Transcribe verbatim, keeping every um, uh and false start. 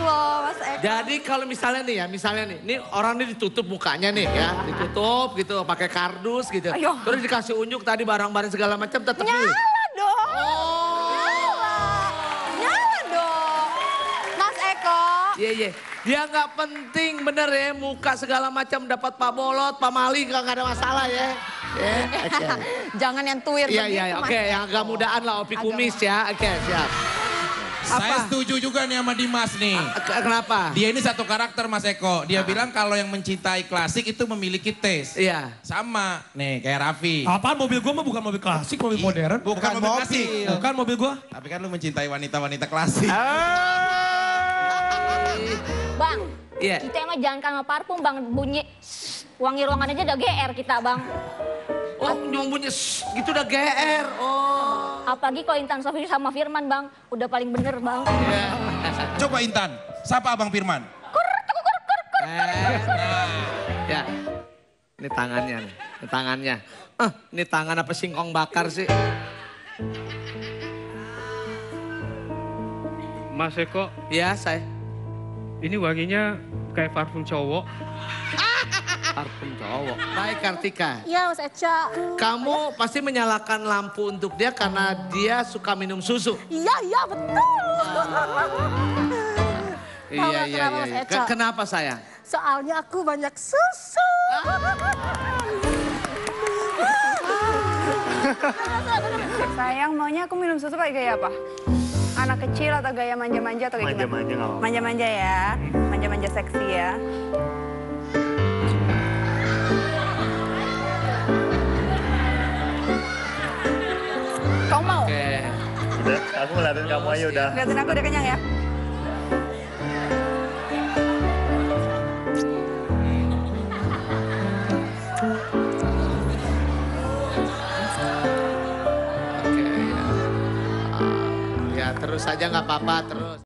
loh Mas Eko. Jadi kalau misalnya nih ya, misalnya nih, ini orang ini ditutup mukanya nih ya, ditutup gitu, pakai kardus gitu. Ayo. Terus dikasih unjuk tadi barang-barang segala macam tetap milih. Nyala dong. Oh. Nyala. Nyala dong. Mas Eko. Iya, iya. Dia nggak penting bener ya, muka segala macam dapat Pak Bolot, Pak Mali nggak ada masalah ya. Ya, oke. Jangan yang tuir Iya, begitu, iya, Mas oke, yang Eko. agak mudaan lah, Opi Agak Kumis ya. Oke, siap. Saya setuju juga nih sama Dimas nih. K- Kenapa? Dia ini satu karakter Mas Eko. Dia bilang kalau yang mencintai klasik itu memiliki taste. Iya. Sama nih kayak Raffi. Apaan mobil gua mah bukan mobil klasik, mobil modern. Bukan, Bukan mobil mobil. klasik. Bukan mobil gua. Tapi kan lu mencintai wanita-wanita klasik. Bang, Iya. kita emang jangan sama parfum bang, bunyi shh, wangi ruangan aja udah G R kita bang. Oh, nyong bunyi shh, gitu udah G R. Oh. Apalagi kalau Intan Sofi sama Firman bang, udah paling bener bang. Iya. Coba Intan, siapa Abang Firman? Eh, ya. Ini tangannya nih, ini tangannya. Ah, ini tangan apa singkong bakar sih? Mas Eko, Ya, saya. ini wanginya kayak parfum cowok. Parfum cowok. Baik Kartika, Iya Mas Eca. kamu pasti menyalakan lampu untuk dia karena dia suka minum susu. Iya iya betul. Iya, iya, kenapa, iya. Mas iya. Eca? Ke- Kenapa sayang? Soalnya aku banyak susu. Sayang, maunya aku minum susu pakai gaya apa? Anak kecil atau gaya manja-manja atau kayak gimana? Manja-manja nggak apa-apa. Manja-manja ya, manja-manja seksi ya. Kamu mau? Oke. Udah, aku ngeliatin kamu aja udah. Liatin aku udah kenyang ya? Oke, ya. Ah, ya terus saja nggak apa-apa terus.